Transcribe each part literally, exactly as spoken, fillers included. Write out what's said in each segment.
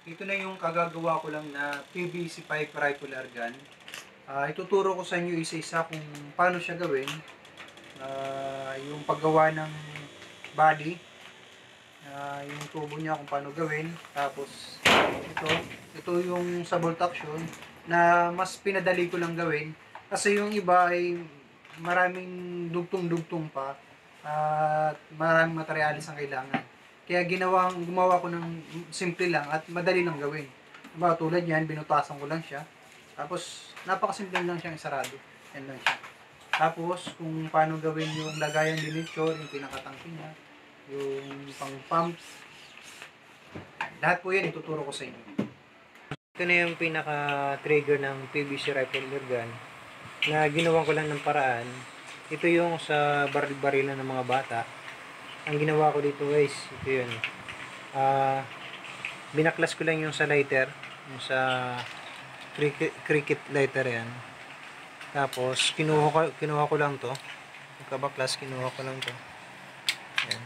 Ito na yung kagagawa ko lang na P V C pipe rifle gun. Uh, ituturo ko sa inyo isa-isa kung paano siya gawin. Uh, yung paggawa ng body, uh, yung tubo niya kung paano gawin. Tapos ito, ito yung sa bolt action na mas pinadali ko lang gawin. Kasi yung iba ay maraming dugtong-dugtong pa at uh, maraming materialis ang kailangan. Kaya ginawa, gumawa ko ng simple lang at madali lang gawin. Diba, tulad yan, binutasan ko lang siya. Tapos, napakasimple lang siyang isarado. Yan lang siya. Tapos, kung paano gawin yung lagayan diniture, yung pinakatangki niya, yung pang pumps, lahat po yan ituturo ko sa inyo. Ito na yung pinaka-trigger ng P V C rifle gun na ginawa ko lang ng paraan. Ito yung sa baril-barilan ng mga bata. Ang ginawa ko dito guys, ito yun. Uh, binaklas ko lang yung sa lighter, yung sa cricket, cricket lighter yan. Tapos, kinuha ko, kinuha ko lang to. Yung kabaklas, kinuha ko lang to. Yan.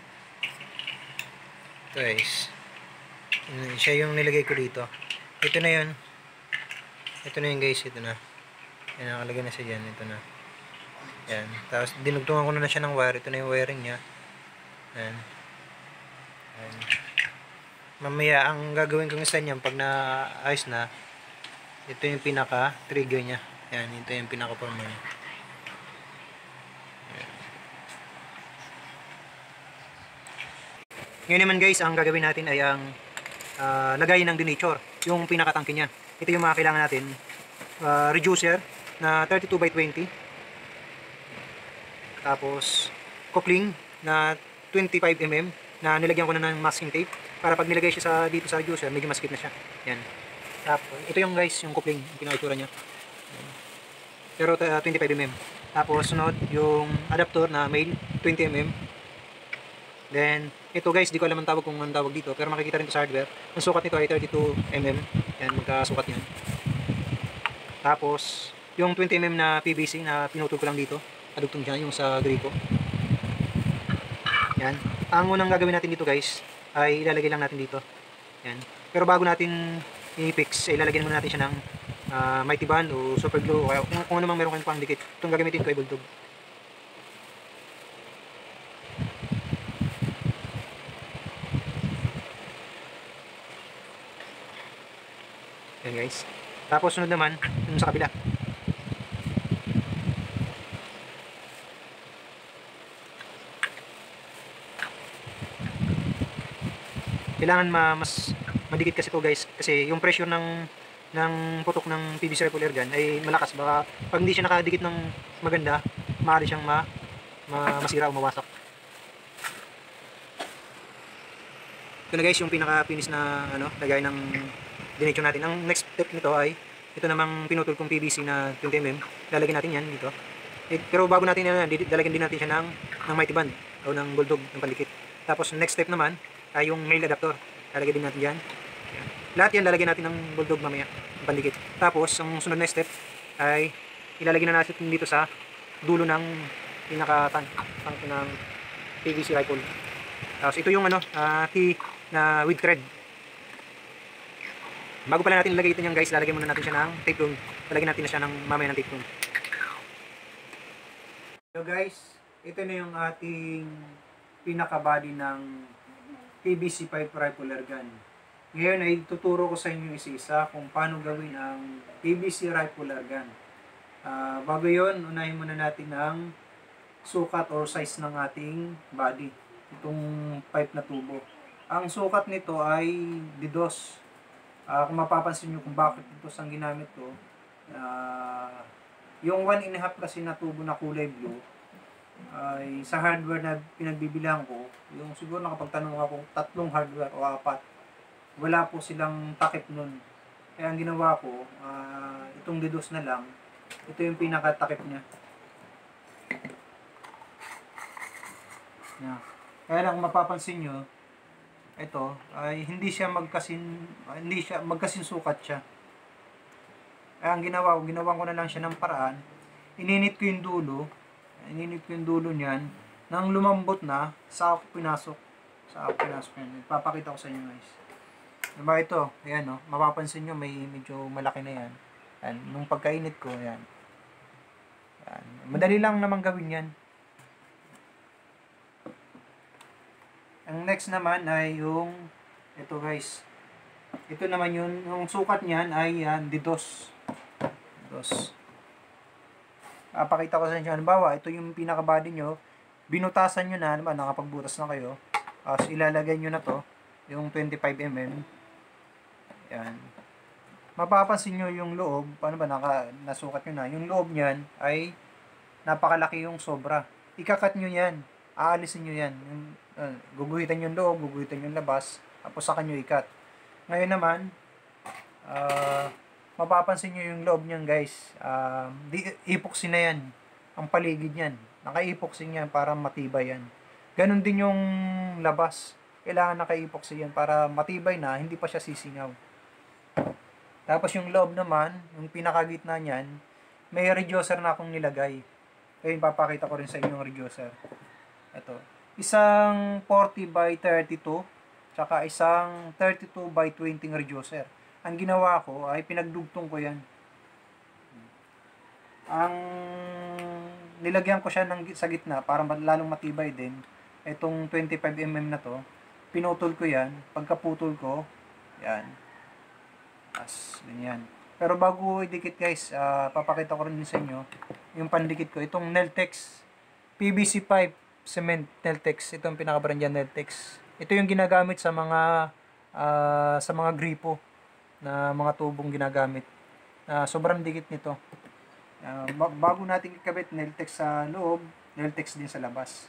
Ito guys. Yan, siya yung nilagay ko dito. Ito na yun. Ito na yun guys, ito na. Yan, nakalagay na siya dyan. Ito na. Yan. Tapos, dinugtungan ko na, na siya ng wire. Ito na yung wiring niya. Ayan. Ayan. Mamaya ang gagawin kong isa niyan pag naayos na, ito yung pinaka trigger niya. Ayan, ito yung pinaka forma niya. Ayan. Ngayon naman guys, ang gagawin natin ay ang uh, lagayin ng deniture, yung pinaka tangke niya. Ito yung mga kailangan natin. Uh, reducer na thirty-two by twenty. Tapos coupling na twenty-five millimeters na nilagyan ko na ng masking tape para pag nilagay siya sa dito sa reducer medyo maskip na siya. Yan. Tapos ito yung guys yung coupling, yung pinaka-itsura niya. Yan. Pero uh, twenty-five millimeters. Tapos sunod yung adapter na male twenty millimeters. Then ito guys, di ko alam ang tawag kung anong tawag dito pero makikita rin ito sa hardware. Ang sukat nito ay thirty-two millimeters. Yan, magkasukat yan. Tapos yung twenty millimeters na P V C na pinutol ko lang dito, adugtong dyan yung sa gripo. Yan. Ang unang gagawin natin dito guys ay ilalagay lang natin dito. Yan. Pero bago natin i-fix, ay ilalagay muna natin siya ng uh, mighty band o super glue o kaya kung, kung ano mang meron kayong pang dikit. Itong gagamitin ko ay bulldog. Yan guys. Tapos sunod naman yung sa kabila. Kailangan ma mas madikit kasi ito guys kasi yung pressure ng ng putok ng P V C rifle gun ay malakas. Baka pag hindi siya nakadikit ng maganda, maaari siyang ma, ma masira o mawasak. Ito na guys yung pinaka finish na ano, lagay ng diniture natin. Ang next step nito ay ito namang pinutol kong P V C na twenty millimeters. Lalagyan natin yan dito. Eh, pero bago natin yan, lalagyan din natin siya ng, ng mighty band o ng bulldog ng pandikit. Tapos next step naman ay yung male adapter. Lalagyan din natin yan. Ayan. Lahat yan lalagyan natin ng bulldog mamaya, ng pandikit. Tapos ang sunod na step ay ilalagyan na natin dito sa dulo ng pinaka-tank tank ng P V C rifle. Tapos ito yung ano, uh, T na with thread. Bago pala natin ilagay ito niyan guys, lalagyan muna natin siya ng tape run. Lalagyan natin na siya ng mamaya ng tape run. So guys, ito na yung ating pinaka-body ng P V C pipe rifle gun. Ngayon ay tuturo ko sa inyo isa-isa kung paano gawin ang P V C rifle gun. Uh, bago yon, unahin muna natin ang sukat or size ng ating body. Itong pipe na tubo. Ang sukat nito ay didos. Uh, kung mapapansin nyo kung bakit ito ang ginamit ko, uh, yung one and a half kasi na tubo na kulay blue, ay sa hardware na pinagbibilang ko, yung siguro nakapagtanong ako tatlong hardware o apat, wala po silang takip nun. Kaya ang ginawa ko, uh, itong didos na lang, ito yung pinakatakip niya. Yeah. Kaya lang kung mapapansin nyo, ito ay hindi siya magkasin, hindi siya magkasin sukat siya. Kaya ang ginawa ko, ginawa ko na lang siya ng paraan, ininit ko yung dulo, ininit ko yung dulo niyan, nang lumambot na, sa ako pinasok. Sa ako pinasok yan. Ipapakita ko sa inyo guys. Diba ito, ayan no, mapapansin nyo may medyo malaki na yan. Ayan, nung pagkainit ko, ayan. Ayan. Madali lang naman gawin yan. Ang next naman ay yung, ito guys, ito naman yun, yung sukat niyan ay yan, didos. Didos. Papakita ko sa inyo, halimbawa, ito yung pinaka-body nyo, binutasan nyo na, naman, nakapagbutas na kayo, tapos ilalagay nyo na to, yung twenty-five millimeters. Yan. Mapapansin nyo yung loob, paano ba, naka, nasukat nyo na, yung loob niyan ay napakalaki yung sobra. Ikakat nyo yan, aalisin nyo yan, yung, uh, guguhitan yung loob, guguhitan yung labas, tapos saka nyo ikat. Ngayon naman, uh, mapapansin nyo yung loob niyan guys, uh, di, epoxy na yan, ang paligid niyan, naka-epoxy yan para matibay yan. Ganon din yung labas, kailangan naka-epoxy yan para matibay na, hindi pa siya sisingaw. Tapos yung loob naman, yung pinakagitna niyan, may reducer na akong nilagay. Kaya papakita ko rin sa inyo yung reducer. Ito. Isang forty by thirty-two, tsaka isang thirty-two by twenty reducer. Ang ginawa ko ay pinagdugtong ko yan. Ang nilagyan ko siya ng, sa gitna para lalong matibay din. Itong twenty-five millimeters na to, pinutol ko yan. Pagkaputol ko, yan. As, ganyan. Pero bago idikit guys, uh, papakita ko rin din sa inyo yung pandikit ko. Itong Neltex P V C pipe cement Neltex. Ito yung pinaka-brand yan, Neltex. Ito yung ginagamit sa mga uh, sa mga gripo na mga tubong ginagamit. Uh, sobrang dikit nito. Uh, bago natin ikabit, Neltex sa loob, Neltex din sa labas.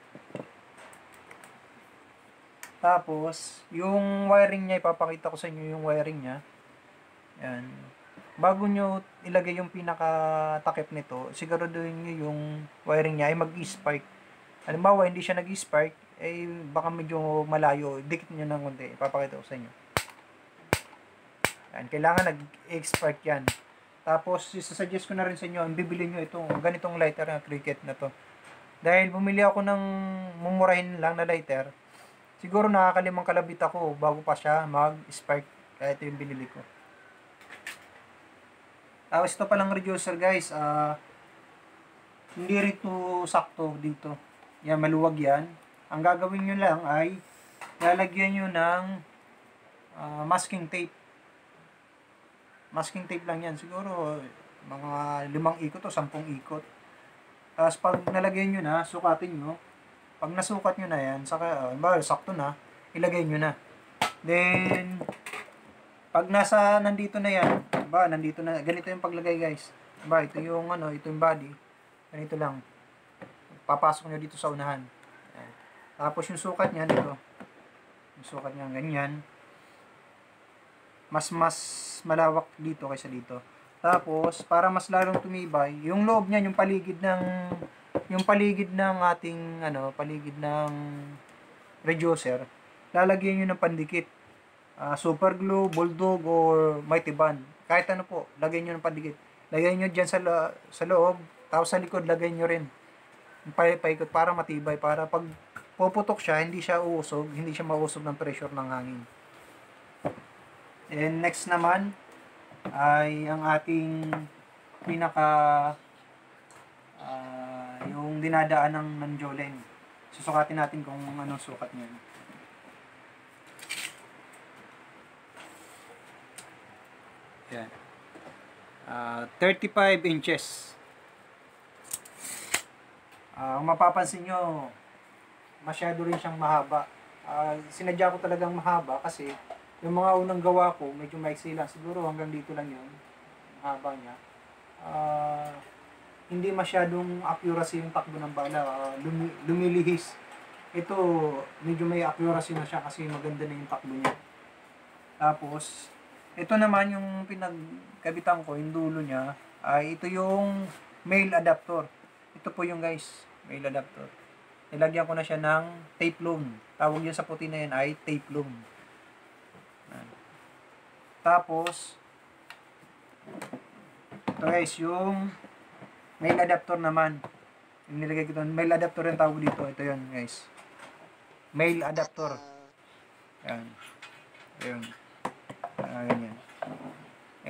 Tapos, yung wiring niya, ipapakita ko sa inyo yung wiring niya. Yan. Bago nyo ilagay yung pinaka-takip nito, siguraduhin nyo yung wiring niya ay mag-spark. Halimbawa, hindi siya nag-spark, eh baka medyo malayo. Dikit nyo ng konti. Ipapakita ko sa inyo. Yan. Kailangan nag-spark yan. Tapos, isasuggest ko na rin sa inyo, ang bibili nyo itong ganitong lighter na Cricut na to. Dahil bumili ako ng mumurahin lang na lighter, siguro nakakalimang kalabit ako bago pa siya mag-spark. Kaya ito yung binili ko. Tapos ito palang reducer guys, uh, hindi rin ito sakto dito. Yan, maluwag yan. Ang gagawin nyo lang ay lalagyan nyo ng uh, masking tape. Masking tape lang yan. Siguro mga limang ikot o sampung ikot. Tapos pag nalagyan nyo na, sukatin nyo. Pag nasukat nyo na yan, saka, uh, ba, sakto na, ilagay nyo na. Then, pag nasa, nandito na yan, ba, nandito na, ganito yung paglagay guys. Ba, ito yung ano, ito yung body. Ganito lang. Papasok nyo dito sa unahan. Ayan. Tapos yung sukat niya dito. Yung sukat niya ganyan. Mas mas malawak dito kaysa dito. Tapos para mas lalong tumibay, yung loob niya, yung paligid ng yung paligid ng ating ano, paligid ng reducer, lalagyan niyo ng pandikit. Uh, super glue, bulldog or mighty band. Kahit ano po, lagay nyo ng pandikit. Lagay nyo dyan sa, lo- sa loob, tapos sa likod, lagay nyo rin. Paikot para matibay, para pag puputok siya, hindi siya uusog, hindi siya mausog ng pressure ng hangin. And next naman, ay ang ating pinaka, uh, yung dinadaan ng nanjolen. Susukatin natin kung anong sukat niya. Yan. Uh, thirty-five inches. Uh, kung mapapansin nyo, masyado rin siyang mahaba. Uh, sinadya ko talagang mahaba kasi yung mga unang gawa ko, medyo maiksi lang. Siguro hanggang dito lang yun. Mahaba niya. Uh, hindi masyadong accuracy yung takbo ng bala. Uh, lumi, lumilihis. Ito, medyo may accuracy na siya kasi maganda na yung takbo niya. Tapos, ito naman yung pinagkabitan ko, yung dulo niya, ay ito yung male adapter. Ito po yung guys, male adapter. Nilagyan ko na siya ng tape loom. Tawag yun sa puti na yan ay tape loom. Tapos, ito guys, yung male adapter naman. Yung nilagay ko doon, male adapter yung tawag dito. Ito yun guys. Male adapter. Yan. Ayun.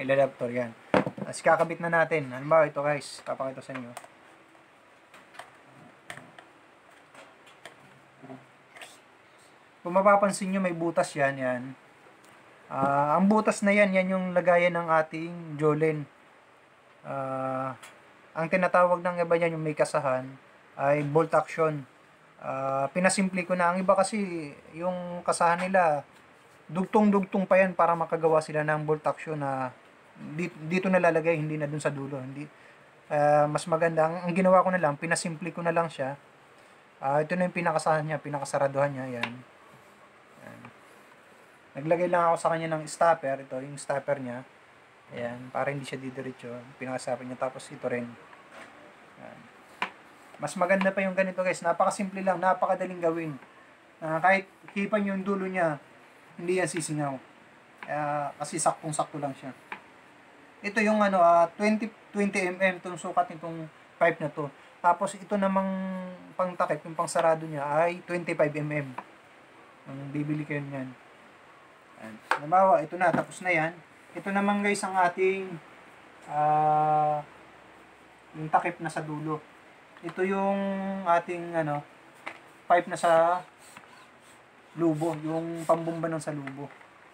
L adapter yan. Tapos kakabit na natin. Halimbawa ito guys, papakita sa inyo. Kung mapapansin nyo, may butas yan, yan. Uh, ang butas na yan, yan yung lagayan ng ating Jolene. Uh, ang tinatawag ng iba yan, yung may kasahan, ay bolt action. Uh, pinasimple ko na. Ang iba kasi, yung kasahan nila, dugtong-dugtong pa yan para makagawa sila ng bolt action na dito, dito nalalagay, hindi na dun sa dulo. Hindi, uh, mas maganda. Ang, ang ginawa ko na lang, pinasimple ko na lang siya. Uh, ito na yung pinakasahan niya, pinakasaraduhan niya, yan. Yan. Naglagay lang ako sa kanya ng stopper. Ito, yung stopper niya. Ayan, para hindi siya didiretso. Pinakasapan niya. Tapos ito rin. Ayan. Mas maganda pa yung ganito guys. Napakasimple lang. Napakadaling gawin. Uh, kahit hipan yung dulo niya, hindi yan sisingaw. Uh, kasi saktong-sakto lang siya. Ito yung ano, uh, twenty millimeters itong sukat nitong pipe na to. Tapos ito namang pangtakip, yung pangsarado niya ay twenty-five millimeters. Ang bibili kayo niyan. Halimbawa, ito na, tapos na yan. Ito naman guys ang ating uh, yung takip na sa dulo. Ito yung ating ano, pipe na sa lubo, yung pambumba ng sa lubo.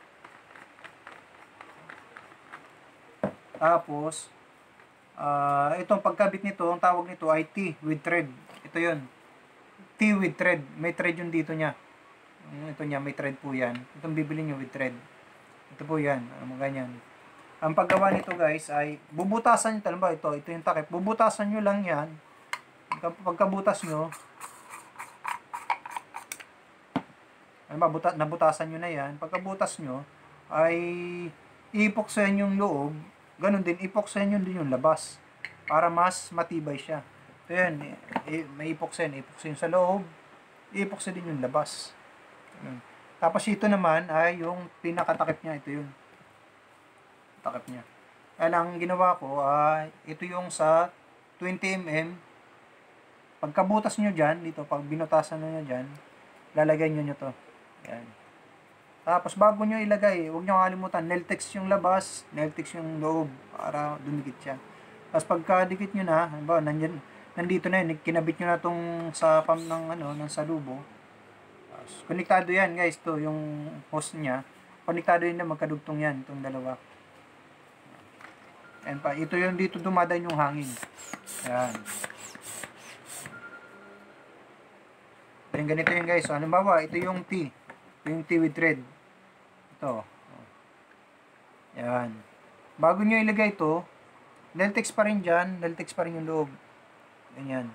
Tapos, uh, itong pagkabit nito, ang tawag nito ay T with thread. Ito yun. T with thread. May thread yung dito niya. Ito niya, may thread po yan. Itong bibili nyo with thread. Ito po yan. Ano, ganyan. Ang paggawa nito guys ay bubutasan nyo. Talamba, ito. Ito yung takip. Bubutasan nyo lang yan. Pagkabutas nyo, ano, buta, nabutasan nyo na yan. Pagkabutas nyo, ay ipoksayan yung loob. Ganun din, ipoksayan nyo din yung labas. Para mas matibay siya. Ito yan. I, may ipoksayan. Ipoksayan sa loob. Ipoksayan din yung labas. Tapos ito naman ay yung pinakatakip niya. Ito yun. Takip niya. Kaya lang ginawa ko ay ito yung sa twenty millimeters. Pagkabutas nyo dyan, dito, pag binutasan nyo dyan, lalagay nyo nyo to. Yan. Tapos bago nyo ilagay, huwag nyo kalimutan, nailtex yung labas, nailtex yung loob, para dumikit siya. Tapos pagka-dikit nyo na, halimbawa, nandyan, nandito na yun, kinabit nyo na tong sa pam ng, ano, ng salubo. Tapos, konektado yan guys, to yung hose niya. Konektado yun na, magkadugtong yan, itong dalawa. Yan pa, ito yung dito dumadaan yung hangin. Yan. Then ganito yun guys. So, halimbawa, ito yung T. Ito yung T with thread. Ito. Yan. Bago nyo ilagay ito, Neltex pa rin dyan. Neltex pa rin yung loob. Ganyan.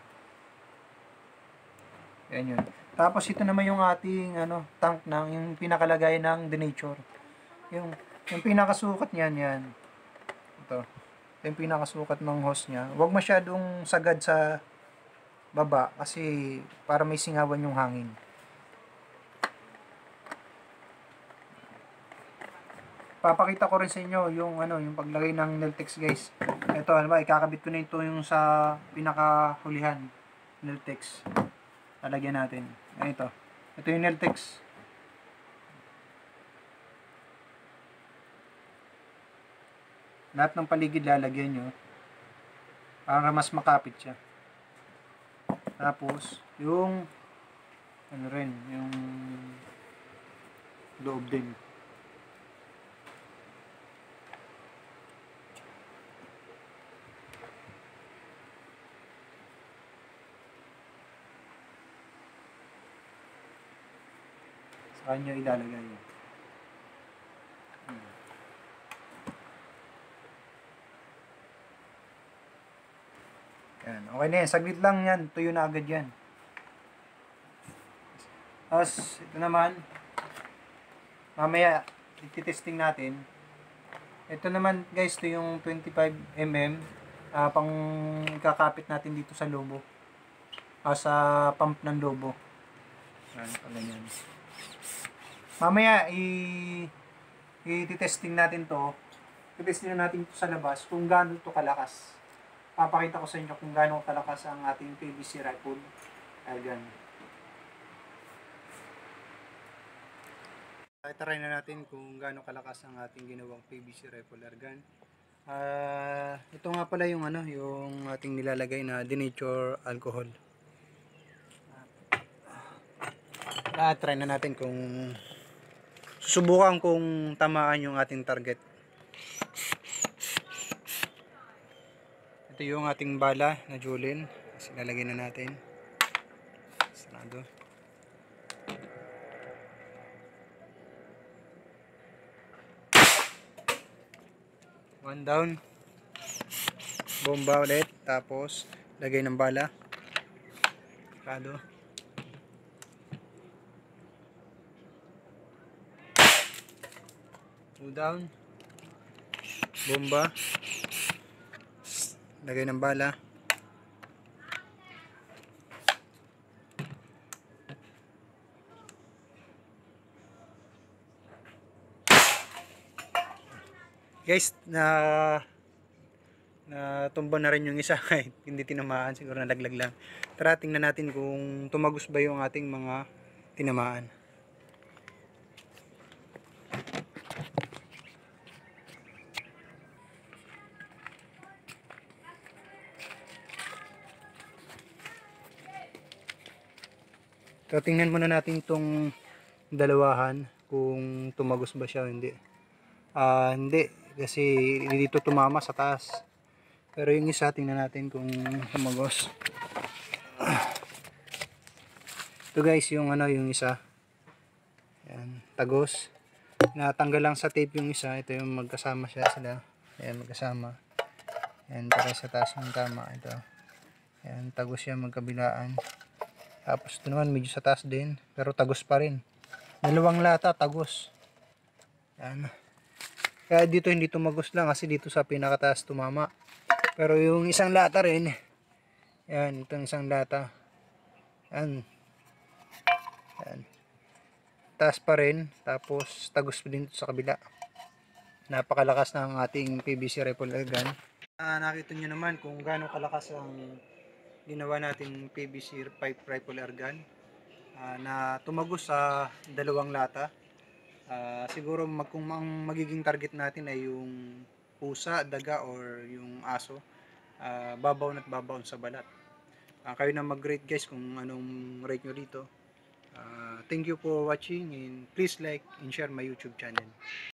Yan yun. Tapos ito naman yung ating ano, tank ng, yung pinakalagay ng denature. Yung, yung pinakasukat niyan, yan. Ito. Ito yung pinakasukat ng hose niya. Huwag masyadong sagad sa baba kasi para may singawan yung hangin. Papakita ko rin sa inyo yung ano, yung paglagay ng Neltex guys. Ito, ano ba, ikakabit ko na ito yung sa pinakahulihan Neltex. Lalagyan natin. Ito. Ito yung Neltex. Lahat ng paligid lalagyan nyo para mas makapit siya. Tapos, yung ano rin, yung loob din. Sa kanya ilalagay yun. Hmm. Yan. Okay na yan. Saglit lang yan. Tuyo na agad yan. Tapos, ito naman. Mamaya, ititesting natin. Ito naman, guys, ito yung twenty-five millimeters. Uh, pang kakapit natin dito sa lobo. Uh, sa pump ng lobo. Yan, ganyan. Mamaya, i i-testing natin to. I-testing natin ito sa labas kung gaano ito kalakas. Papakita ko sa inyo kung gaano kalakas ang ating P V C rifle airgun. Try na natin kung gaano kalakas ang ating ginawang P V C rifle air gun. Ah, ito nga pala yung ano, yung ating nilalagay na denatured alcohol. Ah, try na natin kung susubukan kung tamaan yung ating target. Ito yung ating bala na Julin. Kasi lalagay na natin. Sarado. One down. Bomba ulit. Tapos lagay ng bala. Sarado. Two down. Bomba. Lagay ng bala. Guys, na na tumba na rin yung isa kahit hindi tinamaan, siguro nalaglag lang. Tara, tingnan natin kung tumagos ba yung ating mga tinamaan. So, tingnan muna natin tong dalawahan kung tumagos ba siya o hindi. Ah, uh, hindi kasi dito tumama sa taas. Pero yung isa, tingnan natin kung tumagos. Ito guys, yung ano, yung isa. Ayan, tagos. Natanggal lang sa tape yung isa. Ito yung magkasama siya sila. Ayan, magkasama. Ayan, para sa taas ng tama. Ito. Ayan, tagos siya magkabilaan. Tapos ito naman, medyo sa taas din. Pero tagos pa rin. Dalawang lata, tagos. Ayan. Kaya dito hindi tumagos lang kasi dito sa pinakataas tumama. Pero yung isang lata rin, yan, itong isang lata, yan, yan, taas pa rin, tapos tagos din sa kabila. Napakalakas ng ating P V C rifle gun. Uh, nakita nyo naman kung gaano kalakas ang ginawa nating P V C pipe rifle air gun uh, na tumagos sa dalawang lata. Uh, siguro mag, kung ang magiging target natin ay yung pusa, daga, or yung aso, uh, babaw at babaw sa balat. Uh, kayo na mag-rate guys kung anong rate nyo dito. Uh, thank you for watching and please like and share my YouTube channel.